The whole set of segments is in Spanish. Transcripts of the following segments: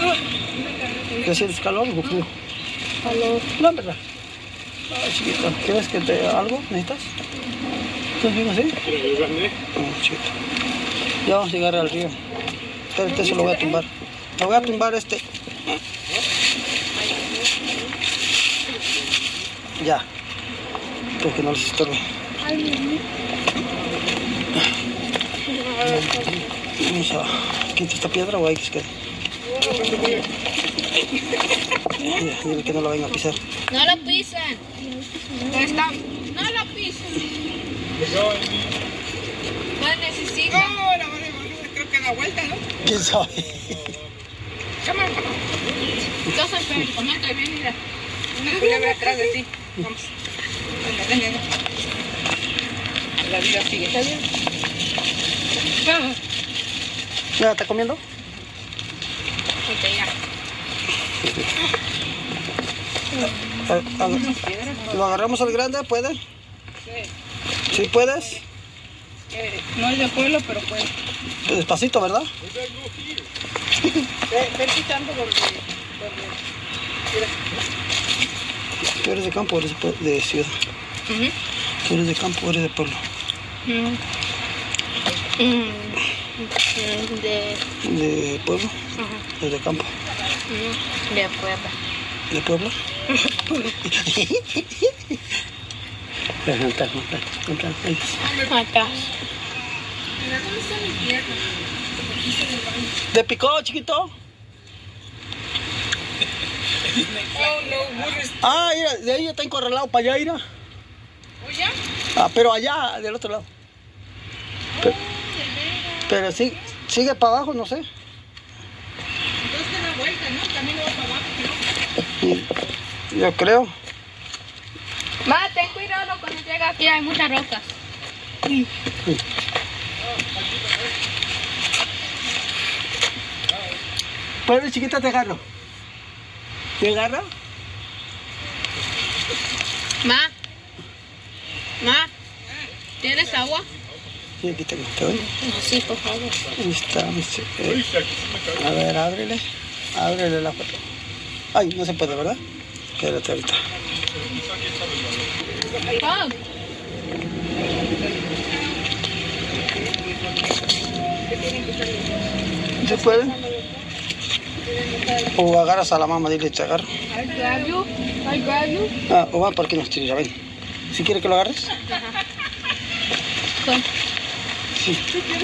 ¿Te sientes calor o frío? Calor. No, en verdad. Ay, chiquito, ¿quieres que te algo? ¿Necesitas? ¿Estás bien así? Oh, chiquito. Ya vamos a llegar al río. Espérate, eso lo voy a tumbar. Lo voy a tumbar este. Ya. Creo que no les estorbe. Vamos a quitar esta piedra o hay que se quede. Dile que no la vayan a pisar. No lo pisen. No lo pisen. No necesita. No, creo que da vuelta, ¿no? ¿Quién sabe? Cámara. Entonces, pero comenta bien, mira. Una culebra atrás de ti. Vamos. Venga. La vida sigue. ¿Está bien? ¿Ya está comiendo? Ok, ya. ¿Lo agarramos al grande? ¿Puede? Sí. ¿Sí puedes? No es de pueblo, pero puede. Despacito, ¿verdad? Ven quitando donde... Mira. ¿Tú eres de campo o eres de ciudad? ¿Tú eres de campo o eres de pueblo? ¿De pueblo? ¿O de campo? De pueblo. ¿De pueblo? Acá. Mira cómo está mi pierna. ¿Te picó, chiquito? Oh, no, burres. Ah, mira, de ahí está encorralado para allá, mira. ¿Oye? Ah, pero allá, del otro lado. Pero sí, sigue para abajo, no sé. Entonces da vuelta, ¿no? También va para abajo, ¿no? Yo creo. Ma, ten cuidado cuando llega aquí, hay muchas rocas. Puedes, chiquita, te agarro. ¿Te agarra? Ma, ¿tienes agua? Sí, aquí tengo. ¿Te doy? Sí, por favor. Ahí está. A ver, ábrele. Ábrele la puerta. Ay, no se puede, ¿verdad? Quédate ahorita. Oh. ¿Se puede? O agarras a la mamá, dile, te agarro. I grab you. Ah, o va por aquí nos tira, ven. ¿Si quiere que lo agarres? Con. Sí.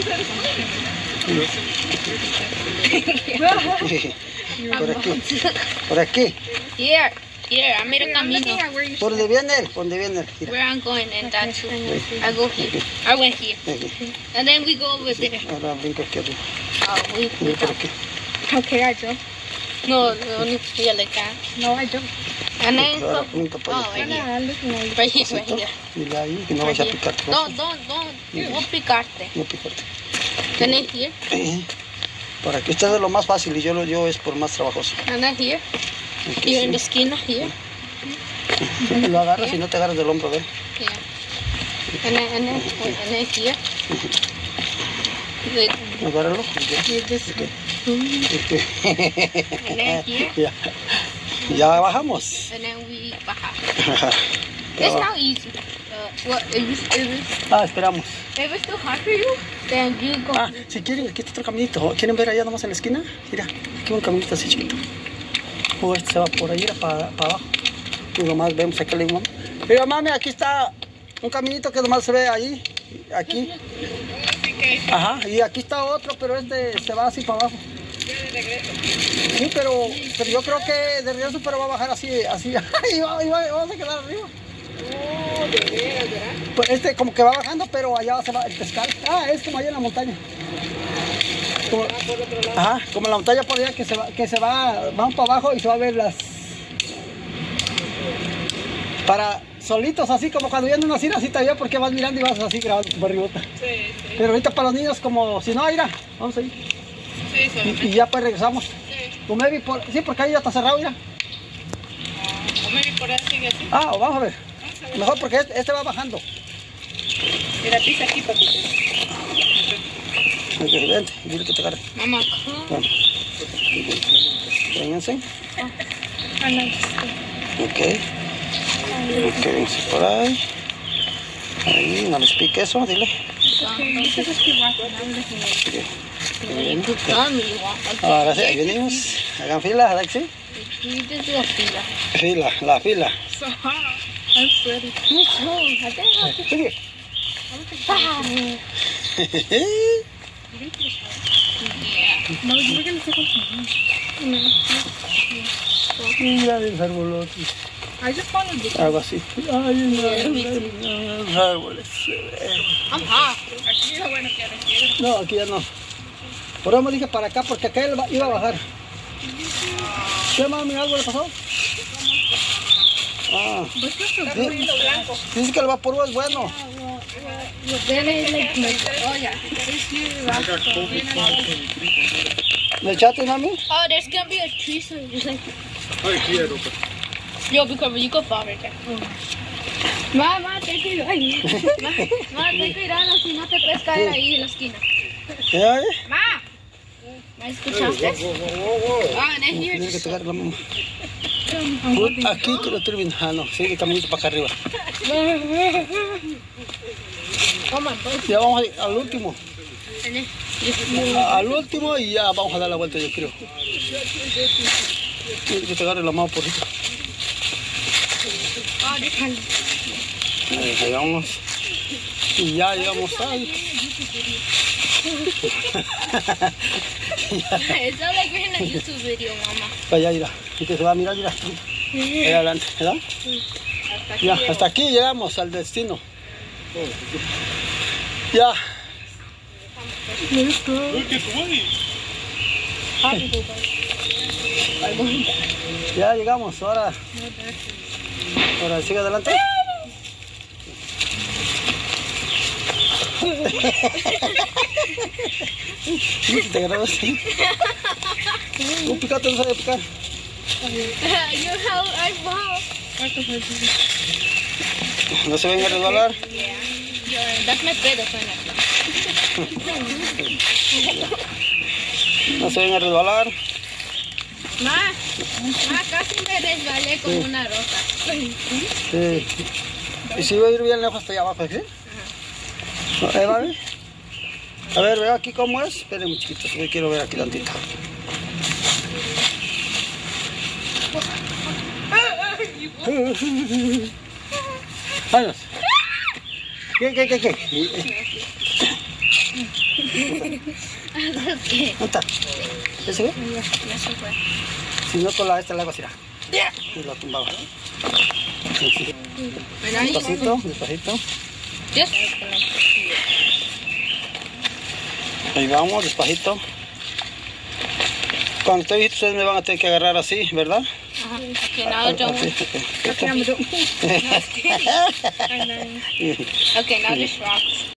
Por aquí. Por aquí. Here, I made a camino. Por donde viene él. Mira. Where I'm going and that's I go here. I went here. Aquí. And then we go over there. Ahora brinca aquí arriba. Oh, we Ven por aquí. Okay, I jump. No, need to feel like that. No, I jump. And then Ahora brinca para oh, allá. right here. Dile ahí que no vayas a picar. Don't picarte. No picarte. And then here. Por aquí. Esto es lo más fácil y yo es por más trabajoso. And then here. Aquí, Here sí. in the esquina, here. Lo agarras y no te agarras del hombro, ¿ven? Yeah. And then here. Agárralo. And then here. Ya bajamos. And then we baja. It's not easy. Esperamos. If it's too hard for you, then you go. Si quieren, aquí está otro caminito. ¿Quieren ver allá nomás en la esquina? Mira, aquí un caminito así chiquito. O este se va por ahí para abajo. Y nomás vemos aquí le digo, mami. Mira, mami, aquí está un caminito que nomás se ve ahí. Aquí. Ajá, y aquí está otro, pero este se va así para abajo. Sí, pero yo creo que de regreso pero va a bajar así. Y vamos a quedar arriba. Oh, de veras, ¿verdad? Pues este como que va bajando, pero allá se va el pescar. Es como allá en la montaña. Como, por otro lado. ajá, como la montaña por allá que se va, van para abajo y se va a ver las... Para solitos, así como cuando viene una cita, así todavía porque vas mirando y vas así grabando por arriba. Sí. Pero ahorita para los niños como, si no, mira, vamos ahí. Sí, solamente. Y ya pues regresamos. Sí. O maybe sí, porque ahí ya está cerrado, mira. O maybe por ahí sigue así. Vamos a ver. Mejor porque este va bajando. Mira, pisa aquí, papito. Vente, dile que te agarre. Mama, Vamos. fíjense. Ah, nice. Ok. Ok, vamos por ahí. Ahí, no les pique eso, dile. Ahora sí, ahí venimos. Hagan fila, Alexi. Fila, la fila. So hot. I'm sweaty. Sigue. No, we're gonna take Mira los arbolotes. I just followed this. Algo así. Ay, los árboles. I'm hot. Aquí es bueno que requiere. No, aquí ya no. Por eso me dije para acá porque acá él iba a bajar. ¿Qué mami? ¿Algo le pasó? Ah. Dice que el vapor es bueno. ¿Le echaste, mami? Oh, there's gonna be a tree, so just like. Yo, be careful, you could fall right there. Mamá, ten cuidado. Mamá, ten cuidado si no te puedes caer ahí en la esquina. ¿Qué hay? Ma, ¿me escuchaste? Ah, and then Tienes que here's. tocar la mamá. Aquí que lo estoy viendo. Ah, no, sigue caminito para acá arriba. Oh my God. Ya vamos al último. And then. Al último y ya vamos a dar la vuelta, yo creo. Tienes que te agarre la mano por ahí. Oh, this one. Ahí vamos. Y ya llegamos ahí. It sounds like we're in a YouTube video, Mama. Para allá irá. Y que se va a mirar, mira. Ahí adelante, ¿verdad? Ya, hasta aquí llegamos al destino. Ya. Ya llegamos, ahora sigue adelante. Te agarraste. Un picante no sabe picar. You how I fall. No se venga a resbalar. That's my pedo, suena. No se venga a resbalar. Ma, casi me resbalé con una roca. Sí. Y si voy a ir bien lejos hasta allá abajo, ¿sí? Ahí va, ¿eh? A ver, veo aquí cómo es. Esperen, chiquitos, yo quiero ver aquí tantito. Vamos. ¿Qué? ¿Dónde está? ¿Ese ve? Si no, con esta la hago así. Y lo tumbaba. Sí. Despacito. Ahí vamos, despacito. Cuando esté visto, ustedes me van a tener que agarrar así, ¿verdad? Okay, now don't. Okay. Okay, now just rocks.